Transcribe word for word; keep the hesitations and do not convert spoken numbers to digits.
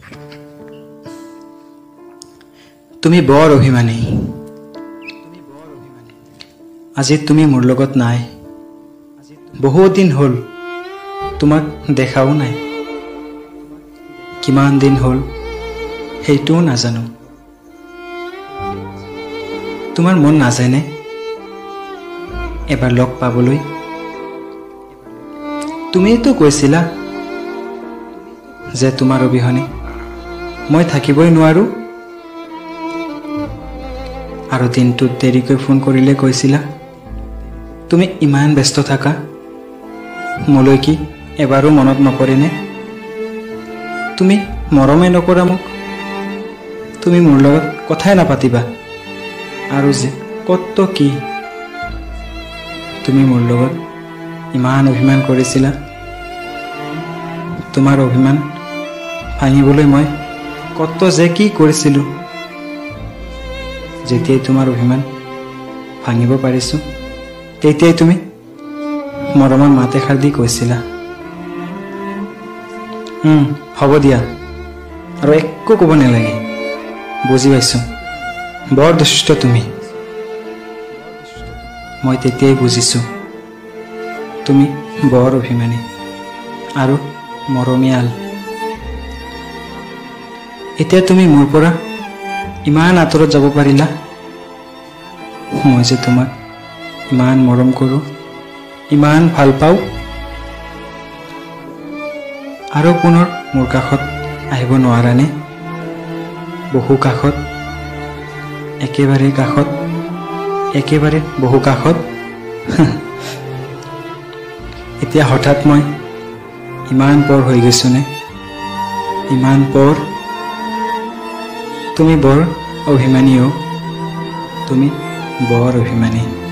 তুমি বৰ অভিমানী আজি তুমি মোৰ লগত নাই বহুত দিন হ'ল তোমাক দেখাও নাই কিমান দিন হ'ল হেইটোও নাজানো তোমাৰ মন নাযায়নে এবাৰ লগ পাবলৈ তুমিতো কৈছিলা যে তোমাৰ অবিহনে মই থাকিবই নোৱাৰো আৰু দিনটোত দেৰিকৈ ফোন কৰিলে কৈছিলা তুমি ইমান ব্যস্ত থাকা মোলৈ কি এবাৰো মনত নপৰেনে তুমি মৰমে নকৰা মোক তুমি মোৰ লগত কথাই নাপাতিবা আৰু যে কত কি তুমি মোৰ লগত ইমান অভিমান কৰিছিলা তোমাৰ অভিমান ভাঙিবলৈ মই কত যে কি কৰিছিলো যেতিয়াই তোমাৰ অভিমান ভাঙিব পাৰিছো তেতিয়াই তুমি মৰমৰ মাত এষাৰ দি কৈছিলা হুম হ'ব দিয়া আৰু একো ক'ব নালাগে বুজি পাইছো বৰ দুষ্ট তুমি মই তেতিয়াই বুজিছো তুমি বৰ অভিমানী আৰু মৰমীয়াল এতিয়া তুমি মোৰ পৰা ইমান আঁতৰত যাব পাৰিলা মই যে তোমাক ইমান মৰম কৰো ইমান ভাল পাওঁ আৰু পুনৰ মোৰ কাষত আহিব নোৱাৰানে বহু কাষত একেবাৰে কাষত একেবাৰে বহু কাষত এতিয়া হঠাৎ মই ইমান পৰ হৈ গৈছোনে ইমান পৰ তুমি বৰ অভিমানী তুমি বৰ অভিমানী